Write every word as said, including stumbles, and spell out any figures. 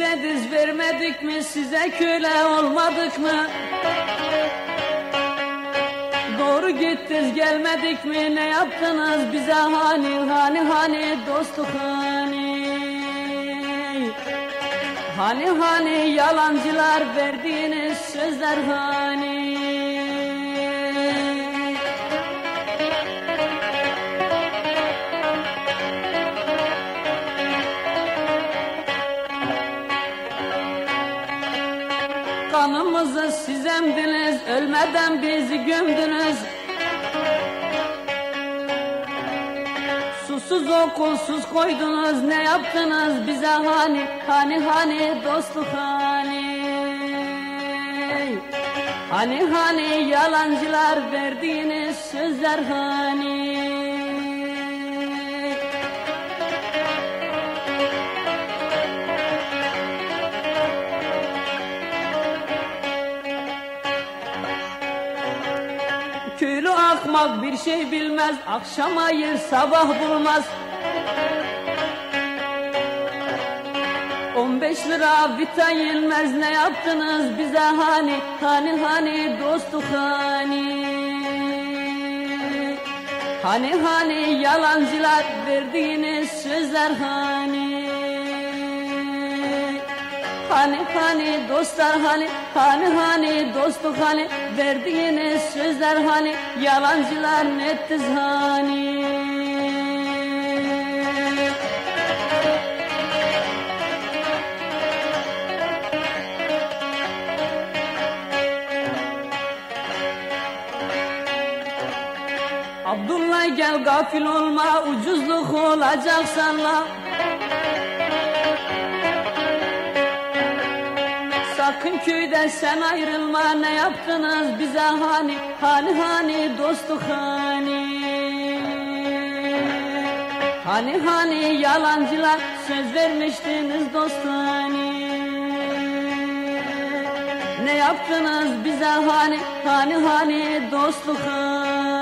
Size diz vermedik mi, size köle olmadık mı? Doğru gittiniz gelmedik mi, ne yaptınız bize hani, hani hani dostluk hani? Hani hani yalancılar verdiğiniz sözler hani? Kanımızı siz emdiniz, ölmeden bizi gömdünüz. Susuz okulsuz koydunuz, ne yaptınız bize hani, hani hani dostluk hani? Hani hani yalancılar verdiğiniz sözler hani? Köylü akmak bir şey bilmez, akşam hayır sabah bulmaz. On beş lira vita yenmez, ne yaptınız bize hani, hani hani dostluk hani? Hani hani yalancılar verdiğiniz sözler hani? Hani hani dostlar hani, hani hani dostluk hani, verdiğiniz sözler hani, yalancılar ne ettiniz hani? Abdullah gel gafil olma, ucuzluk olacak sana. Sakın köyden sen ayrılma, ne yaptınız bize hani, hani hani dostluk hani? Hani hani yalancılar söz vermiştiniz dost hani? Ne yaptınız bize hani, hani hani dostluk hani?